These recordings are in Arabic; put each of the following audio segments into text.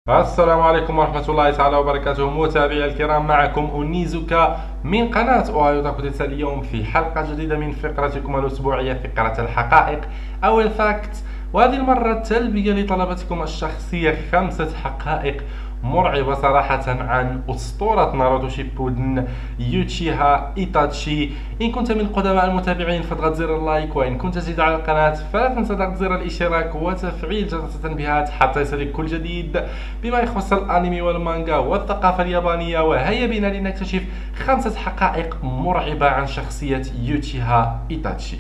السلام عليكم ورحمة الله تعالى وبركاته. متابعي الكرام، معكم أنيزوكا من قناة أوهايو تاكوديتا. اليوم في حلقة جديدة من فقرتكم الأسبوعية، فقرة الحقائق أو الفاكت، وهذه المرة تلبية لطلباتكم الشخصية 5 حقائق مرعبة صراحة عن أسطورة ناروتو شيبودن يوتشيها إيتاتشي. إن كنت من قدماء المتابعين فاضغط زر اللايك، وإن كنت جديد على القناة فلا تنسى ضغط زر الاشتراك وتفعيل جرس التنبيهات حتى يصلك كل جديد بما يخص الأنمي والمانجا والثقافة اليابانية. وهيا بنا لنكتشف 5 حقائق مرعبة عن شخصية يوتشيها إيتاتشي.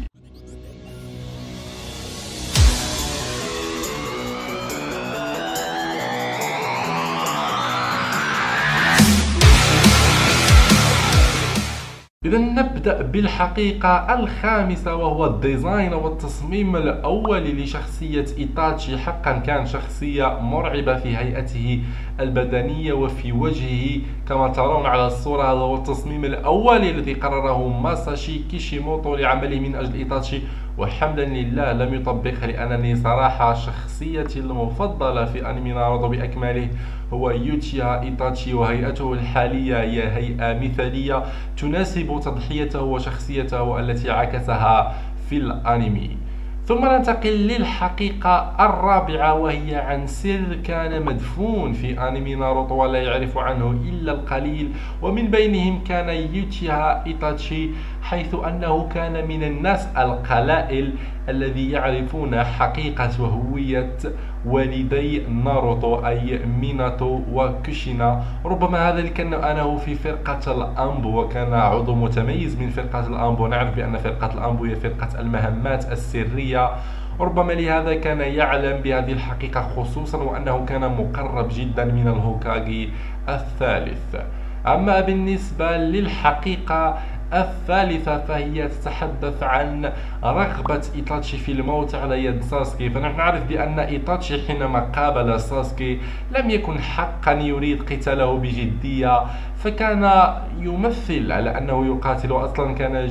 إذا نبدأ بالحقيقة الخامسة، وهو الديزاين والتصميم الأولي لشخصية إيتاتشي. حقا كان شخصية مرعبة في هيئته البدنية وفي وجهه كما ترون على الصورة. هذا هو التصميم الأولي الذي قرره ماساشي كيشيموتو لعمله من أجل إيتاتشي، وحمدا لله لم يطبقه، لأنني صراحة شخصيتي المفضلة في أنمي ناروتو بأكمله هو يوتشيها إيتاتشي، وهيئته الحالية هي هيئة مثالية تناسب تضحيته وشخصيته التي عكسها في الأنمي. ثم ننتقل للحقيقة الرابعة، وهي عن سر كان مدفون في أنمي ناروتو ولا يعرف عنه إلا القليل، ومن بينهم كان يوتشيها إيتاتشي، حيث أنه كان من الناس القلائل الذي يعرفون حقيقة وهوية والدي ناروتو، أي ميناتو وكوشينا. ربما هذا لأنه في فرقة الأمبو، وكان عضو متميز من فرقة الأمبو. نعرف بأن فرقة الأمبو هي فرقة المهمات السرية، ربما لهذا كان يعلم بهذه الحقيقة خصوصا، وأنه كان مقرب جدا من الهوكاغي الثالث. أما بالنسبة للحقيقة الثالثة فهي تتحدث عن رغبة إيتاتشي في الموت على يد ساسكي. فنحن نعرف بأن إيتاتشي حينما قابل ساسكي لم يكن حقا يريد قتاله بجدية، فكان يمثل على أنه يقاتل. أصلا كان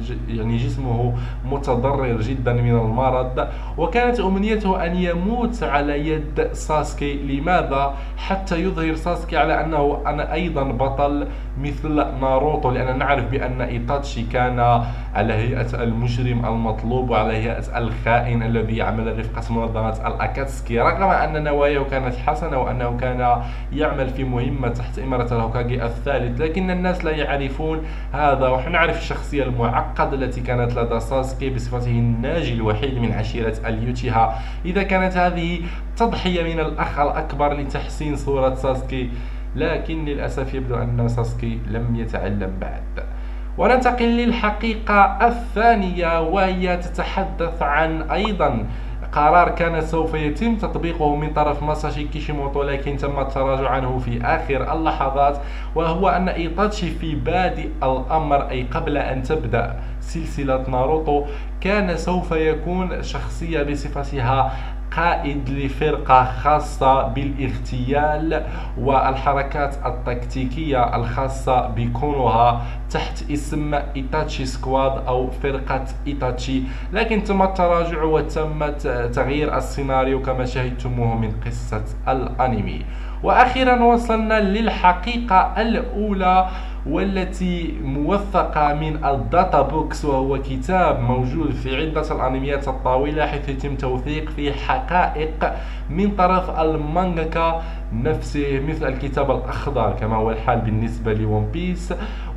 جسمه متضرر جدا من المرض، وكانت أمنيته أن يموت على يد ساسكي. لماذا؟ حتى يظهر ساسكي على أنه أنا أيضا بطل مثل ناروتو، لأننا نعرف بأن إيتاتشي كان على هيئة المجرم المطلوب وعلى هيئة الخائن الذي يعمل رفقة منظمة الأكاتسكي، رغم أن نواياه كانت حسنة وأنه كان يعمل في مهمة تحت إمارة الهوكاغي الثالث، لكن الناس لا يعرفون هذا. ونحن نعرف الشخصية المعقدة التي كانت لدى ساسكي بصفته الناجي الوحيد من عشيرة اليوتشيها. إذا كانت هذه تضحية من الأخ الأكبر لتحسين صورة ساسكي، لكن للأسف يبدو أن ساسكي لم يتعلم بعد. وننتقل للحقيقة الثانية، وهي تتحدث عن أيضا قرار كان سوف يتم تطبيقه من طرف ماساشي كيشيموتو، لكن تم التراجع عنه في آخر اللحظات، وهو أن إيتاتشي في بادئ الأمر، أي قبل أن تبدأ سلسلة ناروتو، كان سوف يكون شخصية بصفتها قائد لفرقة خاصة بالاغتيال والحركات التكتيكية الخاصة بكونوها تحت اسم إيتاتشي سكواد أو فرقة إيتاتشي، لكن تم التراجع وتم تغيير السيناريو كما شاهدتموه من قصة الأنمي. وأخيرا وصلنا للحقيقة الأولى، والتي موثقة من الداتا بوكس، وهو كتاب موجود في عدة الأنميات الطاولة، حيث يتم توثيق فيه حقائق من طرف المانجاكا نفسه، مثل الكتاب الأخضر كما هو الحال بالنسبة لون بيس.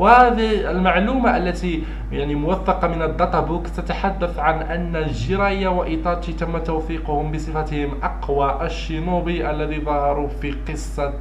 وهذه المعلومة التي موثقة من الداتا بوكس تتحدث عن أن جيرايا وإيتاتشي تم توثيقهم بصفتهم أقوى الشينوبي الذي ظهروا في قصة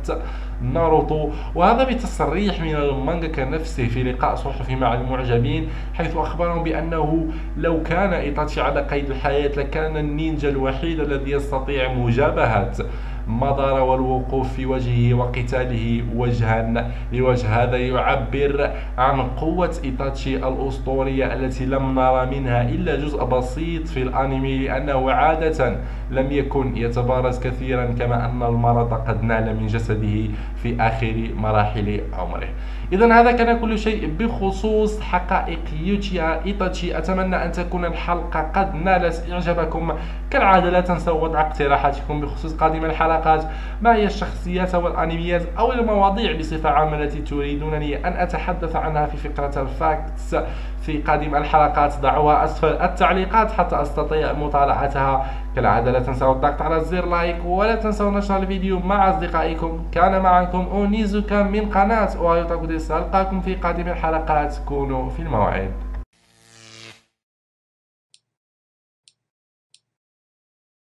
ناروتو، وهذا بتصريح من المانجاكا نفسه في لقاء صحفي مع المعجبين، حيث أخبرهم بأنه لو كان إيتاتشي على قيد الحياة لكان النينجا الوحيد الذي يستطيع مجابهة مادارا والوقوف في وجهه وقتاله وجها لوجه. هذا يعبر عن قوة إيتاتشي الأسطورية التي لم نرى منها إلا جزء بسيط في الأنمي، لأنه عادة لم يكن يتبارز كثيرا، كما أن المرض قد نال من جسده في آخر مراحل عمره. إذا هذا كان كل شيء بخصوص حقائق يوتشيها إيتاتشي. أتمنى أن تكون الحلقة قد نالت إعجابكم. كالعادة لا تنسوا وضع اقتراحاتكم بخصوص قادم الحلقات. الحلقات ما هي الشخصيات والأنميات أو المواضيع بصفة عامة التي تريدونني أن أتحدث عنها في فقرة الفاكتس في قادم الحلقات. ضعوها أسفل التعليقات حتى أستطيع مطالعتها. كالعادة لا تنسوا الضغط على زر لايك ولا تنسوا نشر الفيديو مع أصدقائكم. كان معكم أونيزوكا من قناة أوهايو تاكو. ألقاكم في قادم الحلقات. كونوا في الموعد.